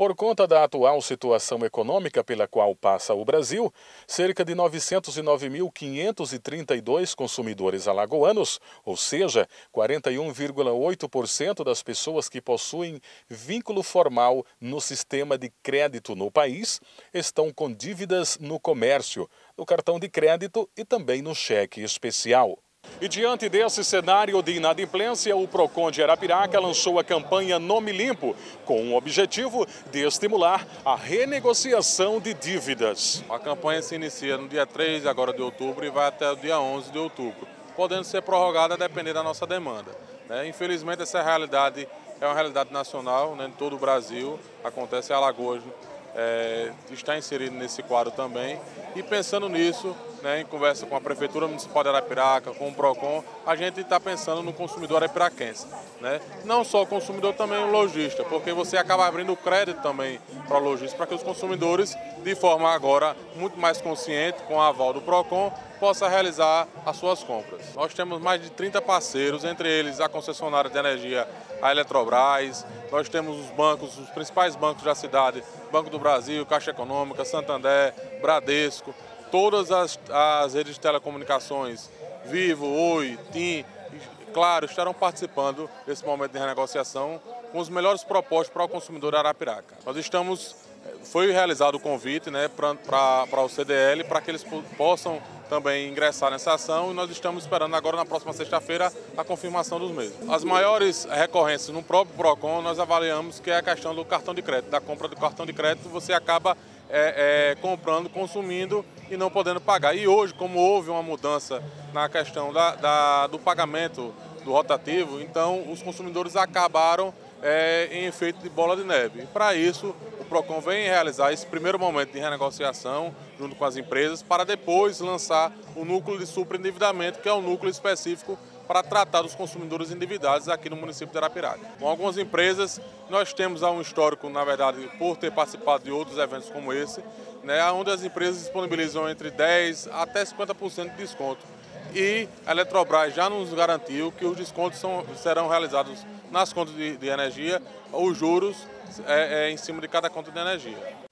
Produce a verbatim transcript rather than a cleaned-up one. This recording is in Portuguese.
Por conta da atual situação econômica pela qual passa o Brasil, cerca de novecentos e nove mil quinhentos e trinta e dois consumidores alagoanos, ou seja, quarenta e um vírgula oito por cento das pessoas que possuem vínculo formal no sistema de crédito no país, estão com dívidas no comércio, no cartão de crédito e também no cheque especial. E diante desse cenário de inadimplência, o Procon de Arapiraca lançou a campanha Nome Limpo, com o objetivo de estimular a renegociação de dívidas. A campanha se inicia no dia três agora de outubro e vai até o dia onze de outubro, podendo ser prorrogada a depender da nossa demanda. Né? Infelizmente, essa realidade é uma realidade nacional, né? Em todo o Brasil, acontece em Alagoas. É, está inserido nesse quadro também, e pensando nisso, né, em conversa com a Prefeitura Municipal de Arapiraca, com o Procon, a gente está pensando no consumidor arapiraquense, né? Não só o consumidor, também o lojista, porque você acaba abrindo crédito também para o lojista, para que os consumidores, de forma agora muito mais consciente, com a aval do Procon, possa realizar as suas compras. Nós temos mais de trinta parceiros, entre eles a concessionária de energia, a Eletrobras, nós temos os bancos, os principais bancos da cidade, Banco do Brasil, Caixa Econômica, Santander, Bradesco, todas as, as redes de telecomunicações, Vivo, Oi, TIM, claro, estarão participando desse momento de renegociação com os melhores propostas para o consumidor Arapiraca. Nós estamos, foi realizado o convite, né, para o C D L, para que eles possam também ingressar nessa ação, e nós estamos esperando agora, na próxima sexta-feira, a confirmação dos mesmos. As maiores recorrências no próprio Procon, nós avaliamos que é a questão do cartão de crédito, da compra do cartão de crédito, você acaba é, é, comprando, consumindo e não podendo pagar. E hoje, como houve uma mudança na questão da, da, do pagamento do rotativo, então os consumidores acabaram é, em efeito de bola de neve. Para isso, o Procon vem realizar esse primeiro momento de renegociação junto com as empresas, para depois lançar o núcleo de superendividamento, que é um núcleo específico para tratar dos consumidores endividados aqui no município de Arapiraca. Com algumas empresas, nós temos um histórico, na verdade, por ter participado de outros eventos como esse, né, onde as empresas disponibilizam entre dez por cento até cinquenta por cento de desconto. E a Eletrobras já nos garantiu que os descontos são, serão realizados nas contas de, de energia, os juros é, é, em cima de cada conta de energia.